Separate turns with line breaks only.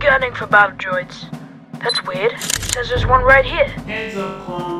scanning for battle droids. That's weird. Says there's one right here.
Heads up, clone.